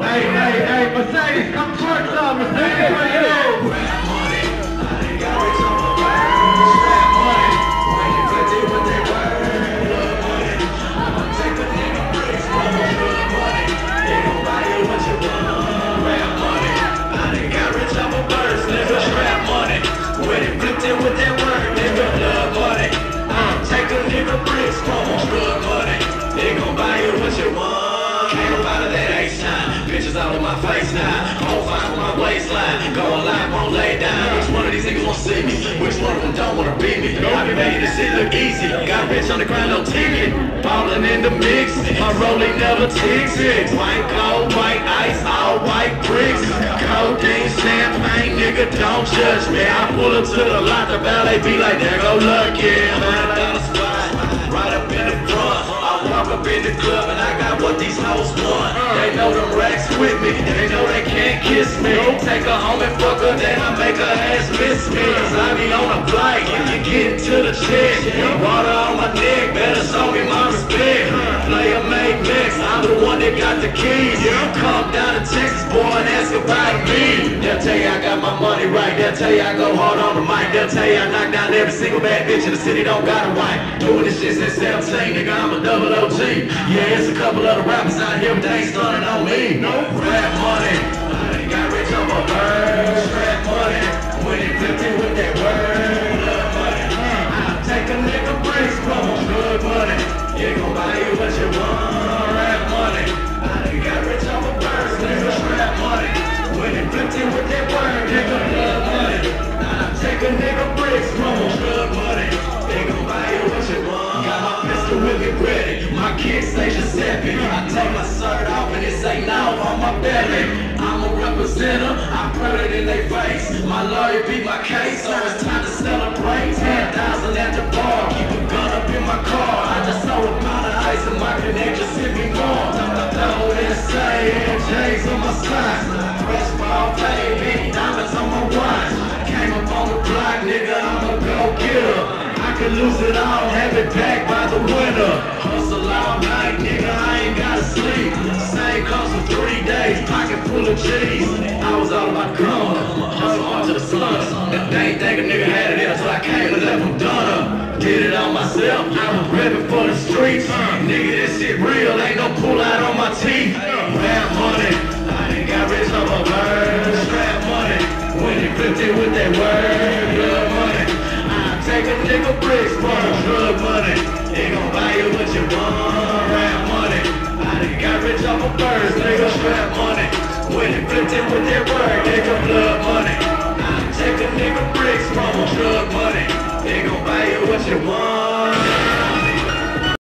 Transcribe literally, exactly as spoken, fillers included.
Hey, hey, hey, Mercedes, come twerk some, Mercedes, what you do? Rap money, I done got rich on my word. Strap money, when you put it with that word. Blood money, I'ma take a nigga bricks from a blood money. They gon' buy you what you want. Rap money, I done got rich on my birds, nigga. Strap money, when you flipped it with that word, nigga. Blood money, I'ma take a nigga bricks from a blood money. They gon' buy you what you want. Came up out of that H-time, bitches all in my face now. Whole fine from my waistline, going live, won't lay down. Which one of these niggas won't see me? Which one of them don't wanna beat me? I be making this shit look easy. Got rich on the grind, no T V. Ballin' in the mix, my rolling never ticks. White gold, white ice, all white bricks. Codeine, champagne, nigga, don't judge me. I pull up to the lot, the ballet be like, there go Lucky. Man, down the spot, right up in the front. Walk up in the club and I got what these hoes want. They know them racks with me, they know they can't kiss me. Take her home and fuck her, then I make her ass miss me. Cause I be on a flight, you get to the check. Water on my neck, better show me my respect. Player made mix, I'm the one that got the keys. Come down to Texas, boy, and ask about me. They'll tell you I got my money right, they'll tell you I go hard on the mic. They'll tell you I knock down every single bad bitch in the city, don't got a wife. Doing this shit since seventeen, nigga, I'm a double O G. Yeah, it's a couple other rappers out here, but they ain't stunning on me. No rap money, I done got rich on my bird. Strap money, when you flipped it with that word. Blood money, I'll take a nigga bricks from a good money. You gon' buy you what you want. Rap money, I done got rich on my bird. Nigga, strap money, when you flipped it with that word. Nigga, blood money, I'll take a nigga bricks from a good money. They gon' buy you what you want. Got my pistol with me ready. My kids say Giuseppe. I take my shirt off and it say now on my belly. I'm a representative, I put it in their face. My lawyer beat my case, so it's time to celebrate. Ten thousand at the bar, keep a gun up in my car. I just sold a pound of ice and my connect just hit me more. Double S A and J's on my side. Fresh ball baby, diamonds on my watch. Came up on the block, nigga, I'm a go-getter. I could lose it all, have it back by the winter. Hustle all night, nigga, I ain't gotta sleep. Same cost for three days, pocket full of cheese. I was all about gone, hustle on to the slums. They ain't think a nigga had it in until I came and left them done up. Did it all myself, I was reppin' for the streets. Nigga, this shit real, ain't no pull out on my teeth. Rap money, I done got rich off a bird. Strap money, when you flipped it with that word. Blood money, take a nigga bricks for the drug money. They gon' buy you what you want. Rap money, I done got rich off a bird.